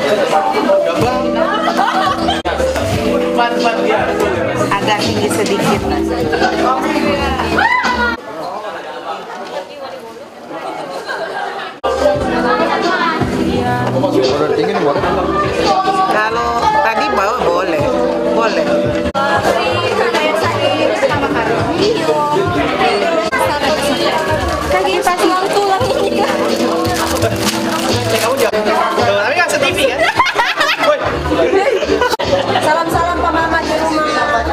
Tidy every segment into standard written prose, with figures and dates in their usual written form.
Agak tinggi sedikit. Kalau tadi bawa boleh, boleh. Kaki pas mau tulang ini kan. Tapi nggak se-TV kan? Salam-salam Pak Mama di rumah.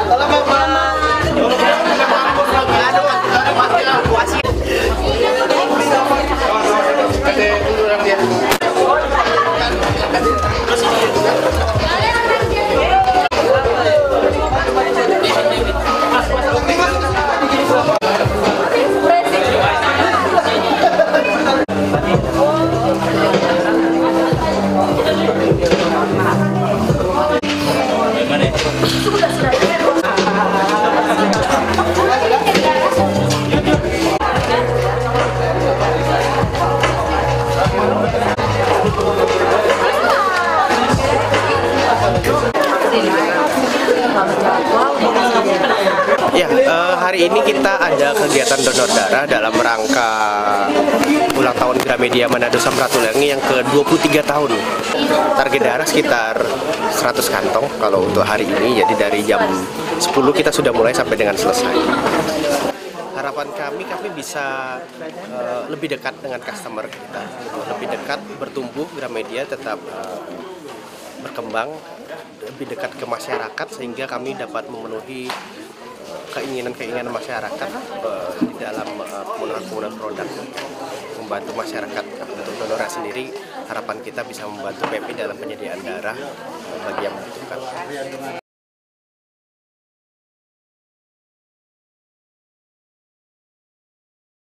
Ya, hari ini kita ada kegiatan donor darah dalam rangka ulang tahun Gramedia Manado Samratulangi yang ke-23 tahun. Target darah sekitar 100 kantong kalau untuk hari ini, jadi dari jam 10 kita sudah mulai sampai dengan selesai. Harapan kami bisa lebih dekat dengan customer kita, lebih dekat, bertumbuh, Gramedia tetap berkembang, lebih dekat ke masyarakat sehingga kami dapat memenuhi keinginan masyarakat di dalam penggunaan produk, membantu masyarakat. Untuk donor sendiri, harapan kita bisa membantu PP dalam penyediaan darah bagi yang membutuhkan.